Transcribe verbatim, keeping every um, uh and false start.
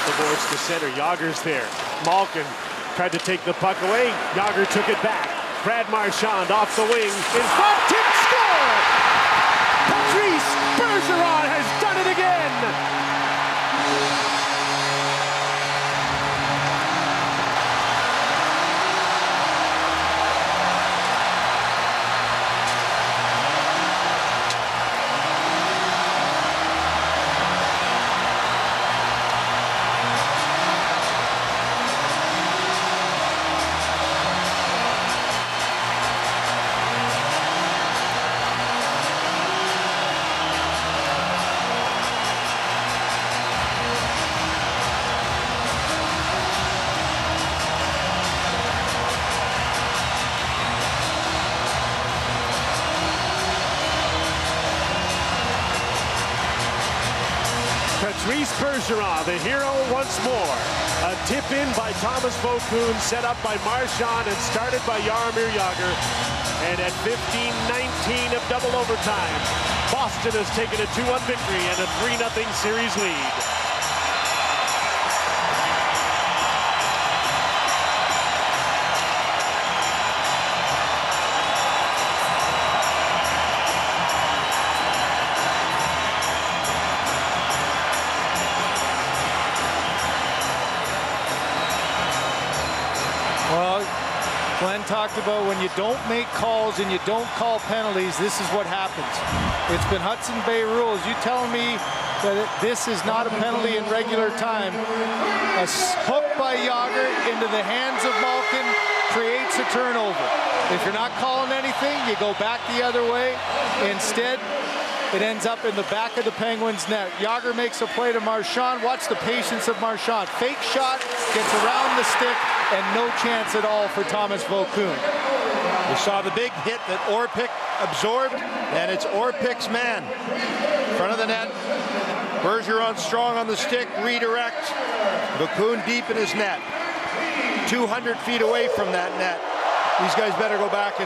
the boards to center. Jagr's there. Malkin tried to take the puck away. Jagr took it back. Brad Marchand off the wing. In front, tip, score! Patrice Bergeron has done it again! Patrice Bergeron, the hero once more. A tip in by Thomas Vokoun, set up by Marchand and started by Jaromir Jagr. And at fifteen nineteen of double overtime, Boston has taken a two one victory and a three nothing series lead. Well, Glenn talked about when you don't make calls and you don't call penalties, this is what happens. It's been Hudson Bay rules. You telling me that it, this is not a penalty in regular time? A hook by Jagr into the hands of Malkin creates a turnover. If you're not calling anything, you go back the other way. Instead, it ends up in the back of the Penguins' net. Jagr makes a play to Marchand. Watch the patience of Marchand. Fake shot, gets around the stick, and no chance at all for Thomas Vokoun. You saw the big hit that Orpik absorbed, and it's Orpik's man. Front of the net. Bergeron strong on the stick, redirect. Vokoun deep in his net. two hundred feet away from that net. These guys better go back and